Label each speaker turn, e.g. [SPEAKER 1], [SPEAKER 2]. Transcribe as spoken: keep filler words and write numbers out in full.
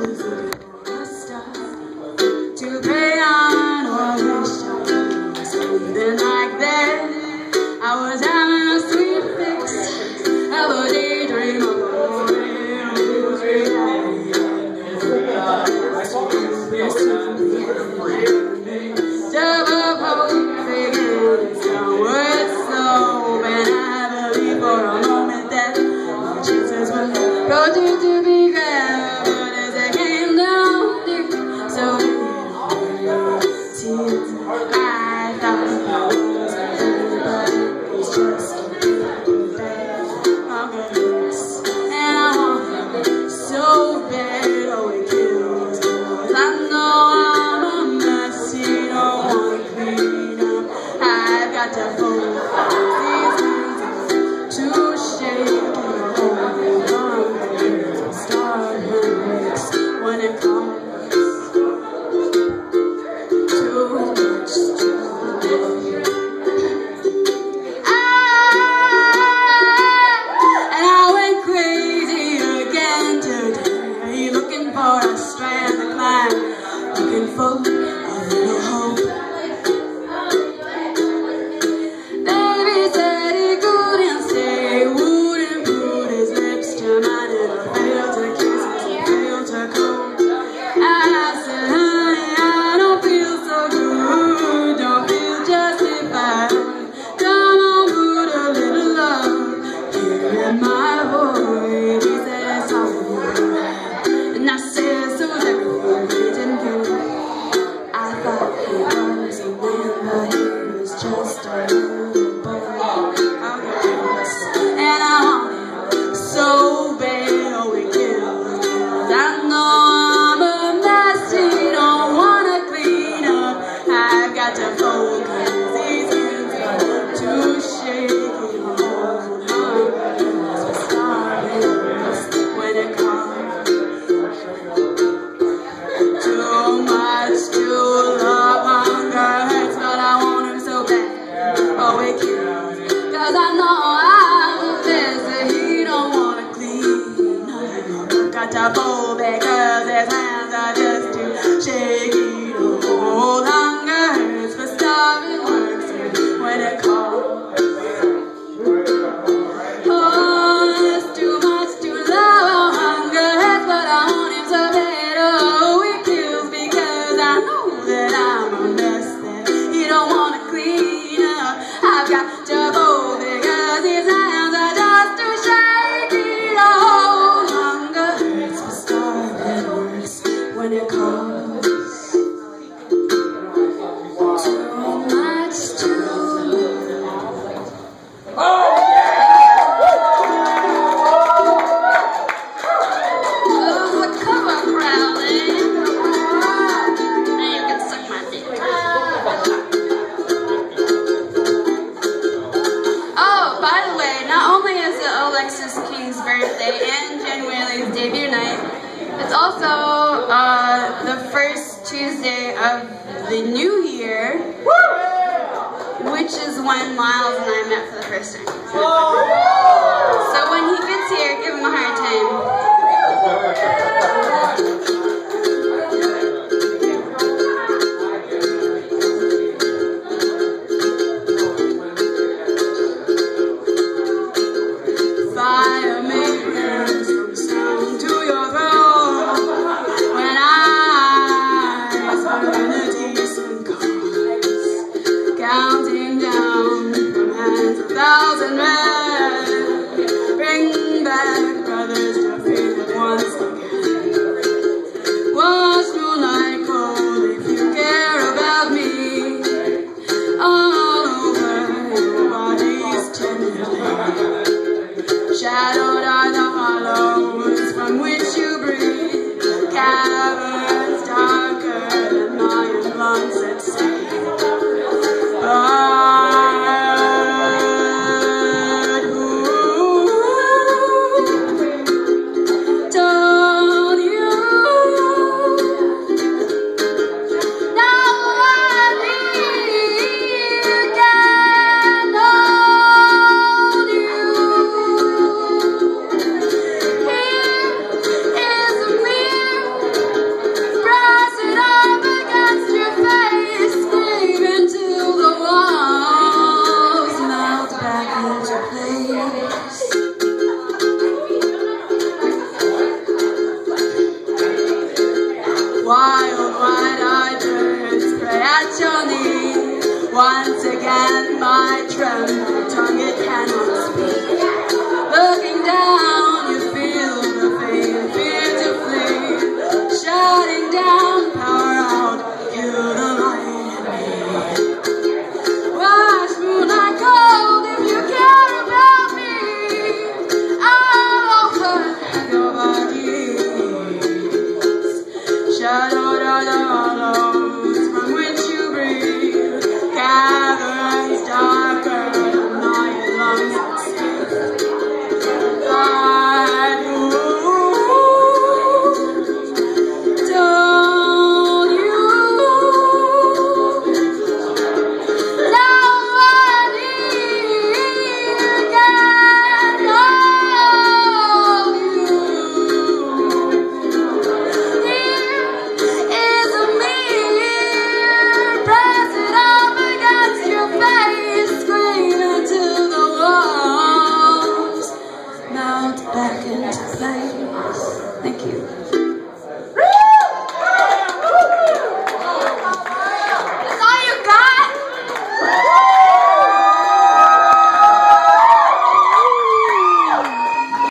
[SPEAKER 1] to pay on or wish something like that. I was having a sweet fix of a daydream of a real reality. Double hope figuring somewhere so bad. I believe for a moment that my chances were going to be grand, but as I came down there, so tears, I thought I was happy, but it was just bad. Oh goodness, and I want it so bad, oh it kills me. 'Cause I know I'm a mess, you don't want to clean up. I've got to fold these hands to shake and hold on. Start hurts when it comes too much to live. And I went crazy again today, looking for a strand to climb, looking for a little hope. Baby said he couldn't stay, wouldn't put his lips to mine, and I failed to kiss his and failed to cold. And I said, honey, I don't feel so good, don't feel justified. Come on, put a little love here in my voice. He said it's all right, and I said, so that everything good. I thought he was a man, but he was just a little boy. Oh, yes. And I want it so bad, oh it kills me. 'Cause I know I'm a mess, he don't wanna clean up. I've got to focus these hands to shake and hold on. So starting when it comes too much to love, hunger hurts, but I want him so bad, oh it kills me. 'Cause I know I'm a mess that he don't wanna clean up. Got to fold because his hands are just too shaky to hold. Hunger hurts, but starving works when it calls. Oh, it's too much to love, hunger hurts, but I want him so bad, oh it kills because I know that I'm a mess that he don't wanna clean up. I've got to fold because his hands are just too shaky to hold. Hunger hurts, but starving works when it comes too much to love. Oh, the cover crowding. Now you can suck my dick. Oh, by the way, not only is it Alexis King's birthday and January's debut night, it's also uh, the first Tuesday of the new year, which is when Miles and I met for the first time. So when he gets here, give him a hard time. Fire make plans from stone to your throne. When eyes burn a decent cause, counting down from hands a thousand men, bring back brothers to wild, wide-eyed birds pray at your knee. Once again, my trembling tongue, it cannot speak. Looking down, you feel the pain, fear to flee. Shutting down, power out, you the light in me. Watch moonlight cold if you care about me. I'll open your body. Shadow, da, da.